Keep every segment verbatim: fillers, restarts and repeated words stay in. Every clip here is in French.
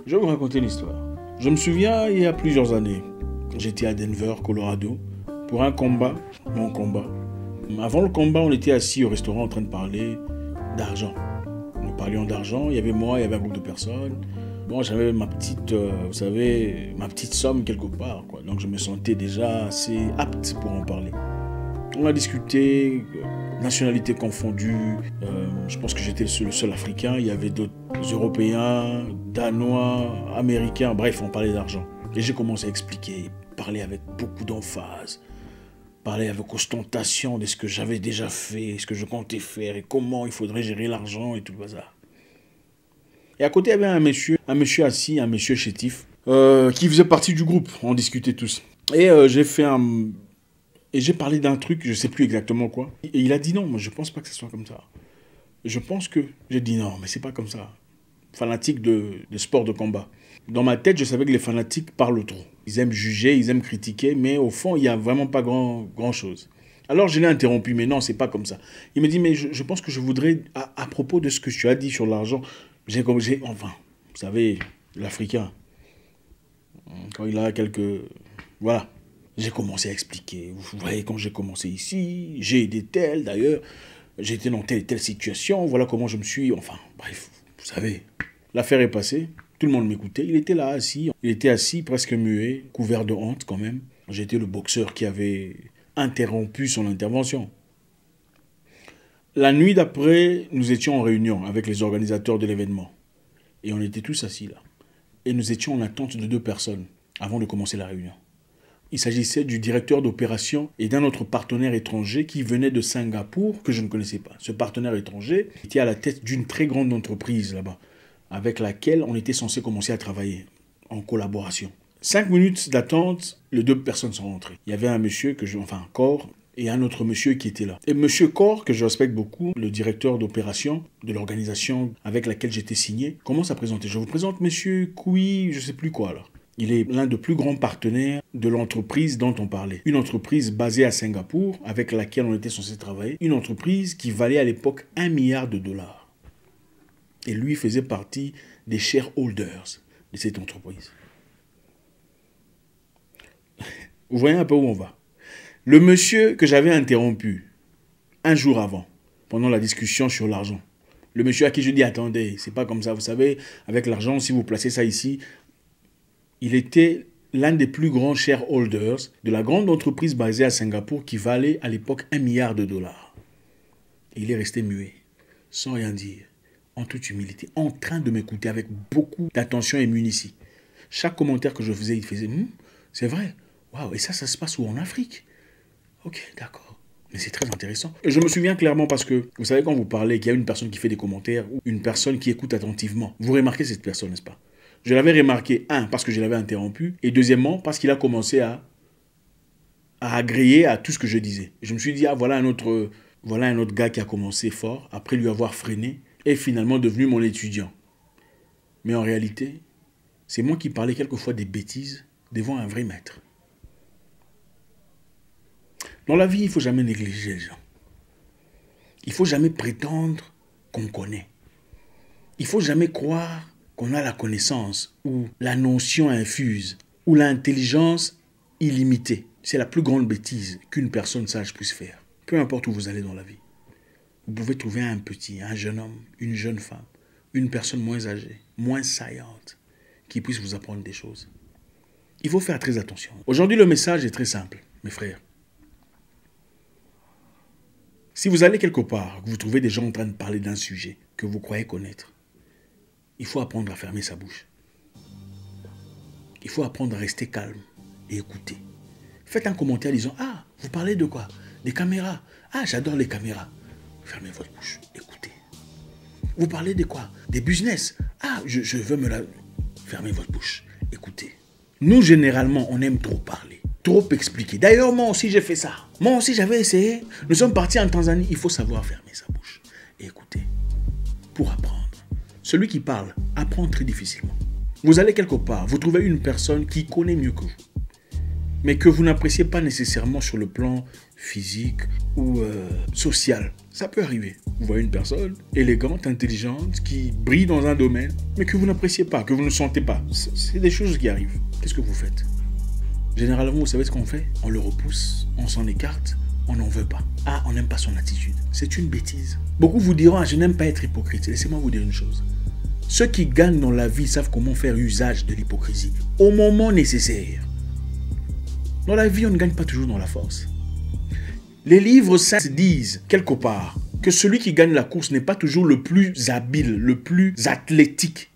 Je vais vous raconter l'histoire. Je me souviens, il y a plusieurs années, j'étais à Denver, Colorado, pour un combat, mon combat. Avant le combat, on était assis au restaurant en train de parler d'argent. Nous parlions d'argent, il y avait moi, il y avait un groupe de personnes. Bon, j'avais ma petite, euh, vous savez, ma petite somme quelque part, quoi. Donc je me sentais déjà assez apte pour en parler. On a discuté, euh, nationalités confondues. Euh, je pense que j'étais le seul, le seul Africain. Il y avait d'autres Européens, Danois, Américains. Bref, on parlait d'argent. Et j'ai commencé à expliquer, parler avec beaucoup d'emphase, parler avec ostentation de ce que j'avais déjà fait, ce que je comptais faire et comment il faudrait gérer l'argent et tout le bazar. Et à côté, il y avait un monsieur, un monsieur assis, un monsieur chétif, euh, qui faisait partie du groupe. On discutait tous. Et euh, j'ai fait un... Et j'ai parlé d'un truc, je ne sais plus exactement quoi. Et il a dit non, moi je ne pense pas que ce soit comme ça. Je pense que... J'ai dit non, mais c'est pas comme ça. Fanatique de, de sport de combat. Dans ma tête, je savais que les fanatiques parlent trop. Ils aiment juger, ils aiment critiquer, mais au fond, il n'y a vraiment pas grand, grand chose. Alors je l'ai interrompu, mais non, c'est pas comme ça. Il me dit, mais je, je pense que je voudrais, à, à propos de ce que tu as dit sur l'argent, j'ai comme j'ai, enfin, vous savez, l'Africain, quand il a quelques... Voilà. J'ai commencé à expliquer. Vous voyez, quand j'ai commencé ici, j'ai aidé tel, d'ailleurs, j'ai été dans telle et telle situation, voilà comment je me suis... Enfin, bref, vous savez, l'affaire est passée, tout le monde m'écoutait, il était là, assis, il était assis, presque muet, couvert de honte quand même. J'étais le boxeur qui avait interrompu son intervention. La nuit d'après, nous étions en réunion avec les organisateurs de l'événement. Et on était tous assis là. Et nous étions en attente de deux personnes avant de commencer la réunion. Il s'agissait du directeur d'opération et d'un autre partenaire étranger qui venait de Singapour, que je ne connaissais pas. Ce partenaire étranger était à la tête d'une très grande entreprise là-bas, avec laquelle on était censé commencer à travailler en collaboration. Cinq minutes d'attente, les deux personnes sont rentrées. Il y avait un monsieur, que je, enfin Cor, et un autre monsieur qui était là. Et monsieur Cor, que je respecte beaucoup, le directeur d'opération de l'organisation avec laquelle j'étais signé, commence à présenter. Je vous présente monsieur Koui, je ne sais plus quoi là. Il est l'un des plus grands partenaires de l'entreprise dont on parlait. Une entreprise basée à Singapour, avec laquelle on était censé travailler. Une entreprise qui valait à l'époque un milliard de dollars. Et lui faisait partie des shareholders de cette entreprise. Vous voyez un peu où on va. Le monsieur que j'avais interrompu un jour avant, pendant la discussion sur l'argent. Le monsieur à qui je dis, attendez, c'est pas comme ça, vous savez, avec l'argent, si vous placez ça ici... Il était l'un des plus grands shareholders de la grande entreprise basée à Singapour qui valait à l'époque un milliard de dollars. Et il est resté muet, sans rien dire, en toute humilité, en train de m'écouter avec beaucoup d'attention et munitie. Chaque commentaire que je faisais, il faisait hm, « c'est vrai, waouh, et ça, ça se passe où en Afrique ?» Ok, d'accord. Mais c'est très intéressant. Et je me souviens clairement parce que, vous savez, quand vous parlez qu'il y a une personne qui fait des commentaires ou une personne qui écoute attentivement, vous remarquez cette personne, n'est-ce pas? Je l'avais remarqué, un, parce que je l'avais interrompu, et deuxièmement, parce qu'il a commencé à, à agréer à tout ce que je disais. Et je me suis dit, ah, voilà un, autre, voilà un autre gars qui a commencé fort, après lui avoir freiné, et finalement devenu mon étudiant. Mais en réalité, c'est moi qui parlais quelquefois des bêtises devant un vrai maître. Dans la vie, il ne faut jamais négliger les gens. Il ne faut jamais prétendre qu'on connaît. Il ne faut jamais croire qu'on a la connaissance, ou la notion infuse, ou l'intelligence illimitée. C'est la plus grande bêtise qu'une personne sage puisse faire. Peu importe où vous allez dans la vie. Vous pouvez trouver un petit, un jeune homme, une jeune femme, une personne moins âgée, moins saillante, qui puisse vous apprendre des choses. Il faut faire très attention. Aujourd'hui, le message est très simple, mes frères. Si vous allez quelque part, que vous trouvez des gens en train de parler d'un sujet que vous croyez connaître, il faut apprendre à fermer sa bouche. Il faut apprendre à rester calme et écouter. Faites un commentaire disant « Ah, vous parlez de quoi? Des caméras. Ah, j'adore les caméras. » Fermez votre bouche, écoutez. Vous parlez de quoi? Des business. Ah, je, je veux me la... Fermez votre bouche, écoutez. Nous, généralement, on aime trop parler, trop expliquer. D'ailleurs, moi aussi, j'ai fait ça. Moi aussi, j'avais essayé. Nous sommes partis en Tanzanie. Il faut savoir fermer sa bouche et écouter pour apprendre. Celui qui parle apprend très difficilement. Vous allez quelque part, vous trouvez une personne qui connaît mieux que vous. mais que vous n'appréciez pas nécessairement sur le plan physique ou euh, social. Ça peut arriver. Vous voyez une personne élégante, intelligente, qui brille dans un domaine, mais que vous n'appréciez pas, que vous ne sentez pas. C'est des choses qui arrivent. Qu'est-ce que vous faites? Généralement, vous savez ce qu'on fait? On le repousse, on s'en écarte, on n'en veut pas. Ah, on n'aime pas son attitude. C'est une bêtise. Beaucoup vous diront, ah, je n'aime pas être hypocrite. Laissez-moi vous dire une chose. Ceux qui gagnent dans la vie savent comment faire usage de l'hypocrisie au moment nécessaire. Dans la vie, on ne gagne pas toujours dans la force. Les livres saints disent, quelque part, que celui qui gagne la course n'est pas toujours le plus habile, le plus athlétique.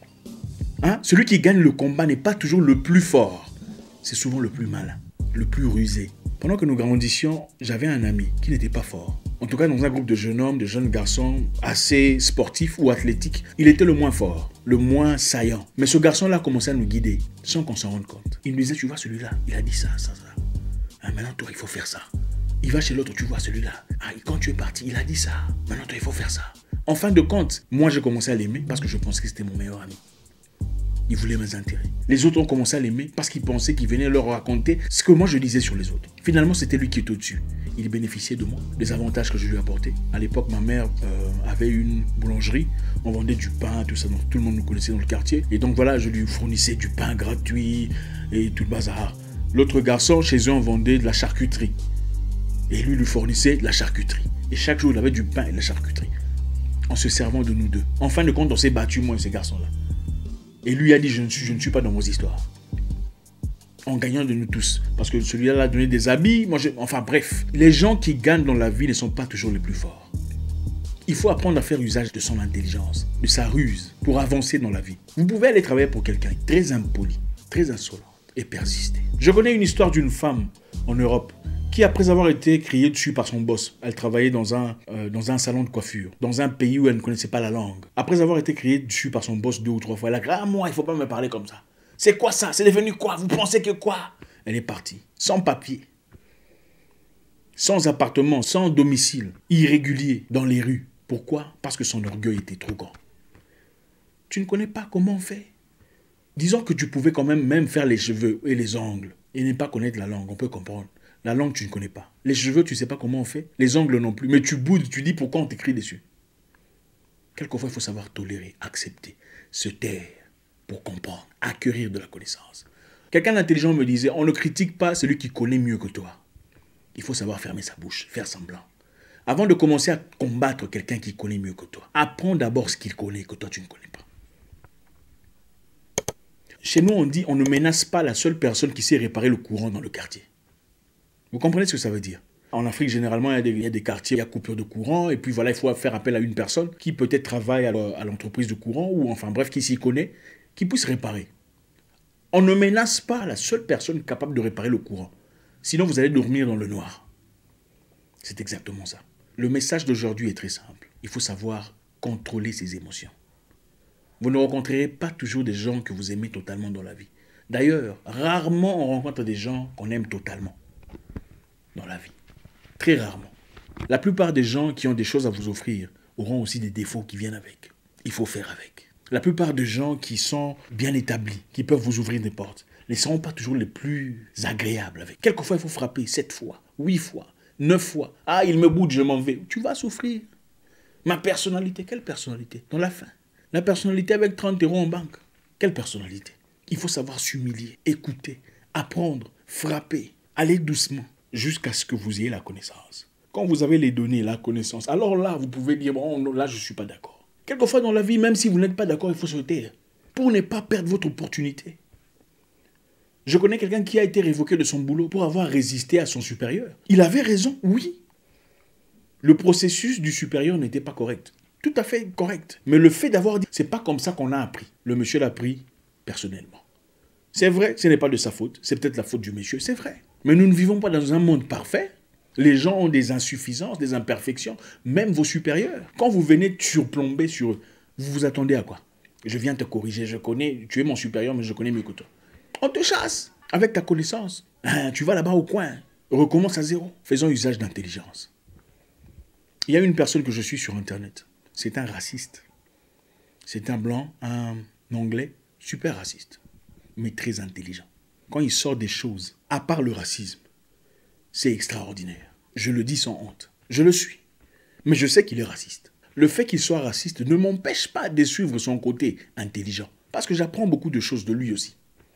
Hein? Celui qui gagne le combat n'est pas toujours le plus fort. C'est souvent le plus malin, le plus rusé. Pendant que nous grandissions, j'avais un ami qui n'était pas fort. En tout cas, dans un groupe de jeunes hommes, de jeunes garçons assez sportifs ou athlétiques, il était le moins fort, le moins saillant. Mais ce garçon-là commençait à nous guider, sans qu'on s'en rende compte. Il nous disait, tu vois celui-là, il a dit ça, ça, ça. Ah, maintenant, toi, il faut faire ça. Il va chez l'autre, tu vois celui-là. Ah, quand tu es parti, il a dit ça. Maintenant, toi, il faut faire ça. En fin de compte, moi, j'ai commencé à l'aimer parce que je pensais que c'était mon meilleur ami. Il voulait mes intérêts. Les autres ont commencé à l'aimer parce qu'ils pensaient qu'il venait leur raconter ce que moi je disais sur les autres. Finalement, c'était lui qui était au-dessus. Il bénéficiait de moi, des avantages que je lui apportais. À l'époque, ma mère euh, avait une boulangerie. On vendait du pain, tout ça. Donc, tout le monde nous connaissait dans le quartier. Et donc voilà, je lui fournissais du pain gratuit et tout le bazar. L'autre garçon, chez eux, on vendait de la charcuterie. Et lui lui fournissait de la charcuterie. Et chaque jour, il avait du pain et de la charcuterie. En se servant de nous deux. En fin de compte, on s'est battu, moi et ces garçons-là. Et lui a dit, je ne, suis, je ne suis pas dans vos histoires. En gagnant de nous tous. Parce que celui-là a donné des habits. Moi je... Enfin bref. Les gens qui gagnent dans la vie ne sont pas toujours les plus forts. Il faut apprendre à faire usage de son intelligence, de sa ruse, pour avancer dans la vie. Vous pouvez aller travailler pour quelqu'un très impoli, très insolent et persister. Je connais une histoire d'une femme en Europe qui, après avoir été criée dessus par son boss, elle travaillait dans un, euh, dans un salon de coiffure, dans un pays où elle ne connaissait pas la langue. Après avoir été criée dessus par son boss deux ou trois fois, elle a dit « Ah, moi, il ne faut pas me parler comme ça. C'est quoi ça? C'est devenu quoi? Vous pensez que quoi ?» Elle est partie, sans papier, sans appartement, sans domicile, irrégulier, dans les rues. Pourquoi? Parce que son orgueil était trop grand. Tu ne connais pas comment on fait? Disons que tu pouvais quand même, même faire les cheveux et les ongles et ne pas connaître la langue, on peut comprendre. La langue, tu ne connais pas. Les cheveux, tu ne sais pas comment on fait. Les ongles non plus. Mais tu boudes, tu dis pourquoi on t'écrit dessus. Quelquefois, il faut savoir tolérer, accepter, se taire pour comprendre, acquérir de la connaissance. Quelqu'un d'intelligent me disait, on ne critique pas celui qui connaît mieux que toi. Il faut savoir fermer sa bouche, faire semblant. Avant de commencer à combattre quelqu'un qui connaît mieux que toi, apprends d'abord ce qu'il connaît que toi, tu ne connais pas. Chez nous, on dit, on ne menace pas la seule personne qui sait réparer le courant dans le quartier. Vous comprenez ce que ça veut dire? En Afrique, généralement, il y a des, il y a des quartiers, il y a coupure de courant, et puis voilà, il faut faire appel à une personne qui peut-être travaille à l'entreprise de courant, ou enfin bref, qui s'y connaît, qui puisse réparer. On ne menace pas la seule personne capable de réparer le courant. Sinon, vous allez dormir dans le noir. C'est exactement ça. Le message d'aujourd'hui est très simple. Il faut savoir contrôler ses émotions. Vous ne rencontrerez pas toujours des gens que vous aimez totalement dans la vie. D'ailleurs, rarement on rencontre des gens qu'on aime totalement dans la vie. Très rarement. La plupart des gens qui ont des choses à vous offrir auront aussi des défauts qui viennent avec. Il faut faire avec. La plupart des gens qui sont bien établis, qui peuvent vous ouvrir des portes, ne seront pas toujours les plus agréables avec. Quelquefois, il faut frapper sept fois, huit fois, neuf fois. Ah, il me boude, je m'en vais. Tu vas souffrir. Ma personnalité, quelle personnalité? Dans la fin. La personnalité avec trente euros en banque. Quelle personnalité? Il faut savoir s'humilier, écouter, apprendre, frapper, aller doucement, jusqu'à ce que vous ayez la connaissance. Quand vous avez les données, la connaissance, alors là, vous pouvez dire, bon, là, je ne suis pas d'accord. Quelquefois dans la vie, même si vous n'êtes pas d'accord, il faut se taire pour ne pas perdre votre opportunité. Je connais quelqu'un qui a été révoqué de son boulot pour avoir résisté à son supérieur. Il avait raison, oui. Le processus du supérieur n'était pas correct. Tout à fait correct. Mais le fait d'avoir dit, c'est pas comme ça qu'on a appris. Le monsieur l'a pris personnellement. C'est vrai, ce n'est pas de sa faute. C'est peut-être la faute du monsieur, c'est vrai. Mais nous ne vivons pas dans un monde parfait. Les gens ont des insuffisances, des imperfections, même vos supérieurs. Quand vous venez surplomber sur eux, vous vous attendez à quoi? Je viens te corriger, je connais, tu es mon supérieur, mais je connais mieux que toi. On te chasse avec ta connaissance. Hein, tu vas là-bas au coin, recommence à zéro. Faisons usage d'intelligence. Il y a une personne que je suis sur Internet. C'est un raciste. C'est un blanc, un anglais, super raciste, mais très intelligent. quand il sort des choses, à part le racisme, c'est extraordinaire. Je le dis sans honte. Je le suis. Mais je sais qu'il est raciste. Le fait qu'il soit raciste ne m'empêche pas de suivre son côté intelligent. Parce que j'apprends beaucoup de choses de lui aussi.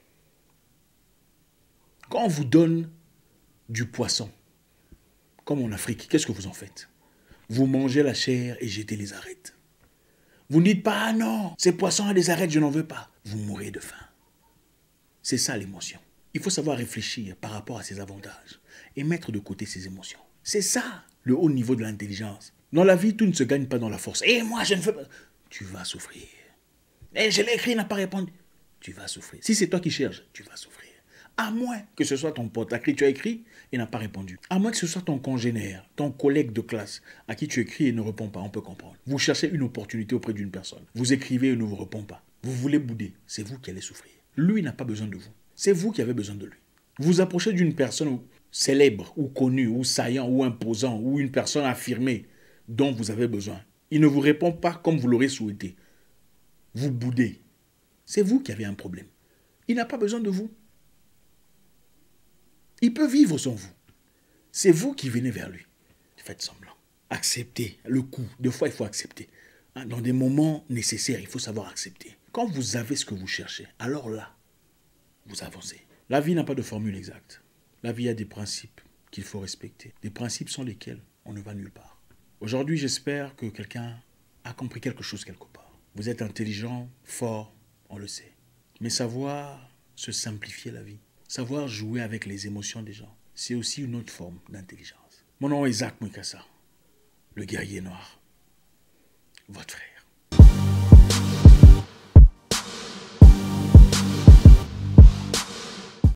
Quand on vous donne du poisson, comme en Afrique, qu'est-ce que vous en faites? Vous mangez la chair et jetez les arêtes. Vous ne dites pas, ah non, ces poissons a des arêtes, je n'en veux pas. Vous mourrez de faim. C'est ça l'émotion. Il faut savoir réfléchir par rapport à ses avantages et mettre de côté ses émotions. C'est ça le haut niveau de l'intelligence. Dans la vie, tout ne se gagne pas dans la force. Et moi, je ne veux pas. Tu vas souffrir. Et je l'ai écrit, il n'a pas répondu. Tu vas souffrir. Si c'est toi qui cherches, tu vas souffrir. À moins que ce soit ton pote à qui tu as écrit et n'a pas répondu. À moins que ce soit ton congénère, ton collègue de classe à qui tu écris et ne répond pas, on peut comprendre. Vous cherchez une opportunité auprès d'une personne. Vous écrivez et ne vous répond pas. Vous voulez bouder. C'est vous qui allez souffrir. Lui n'a pas besoin de vous. C'est vous qui avez besoin de lui. Vous approchez d'une personne célèbre ou connue ou saillant ou imposant ou une personne affirmée dont vous avez besoin. Il ne vous répond pas comme vous l'aurez souhaité. Vous boudez. C'est vous qui avez un problème. Il n'a pas besoin de vous. Il peut vivre sans vous. C'est vous qui venez vers lui. Faites semblant. Acceptez le coup. Des fois, il faut accepter. Dans des moments nécessaires, il faut savoir accepter. Quand vous avez ce que vous cherchez, alors là, vous avancez. La vie n'a pas de formule exacte. La vie a des principes qu'il faut respecter. Des principes sans lesquels on ne va nulle part. Aujourd'hui, j'espère que quelqu'un a compris quelque chose quelque part. Vous êtes intelligent, fort, on le sait. Mais savoir se simplifier la vie, savoir jouer avec les émotions des gens, c'est aussi une autre forme d'intelligence. Mon nom est Isaac Mwikassa, le guerrier noir, votre frère.